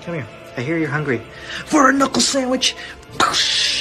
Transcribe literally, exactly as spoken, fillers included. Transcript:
Come here. I hear you're hungry. For a knuckle sandwich.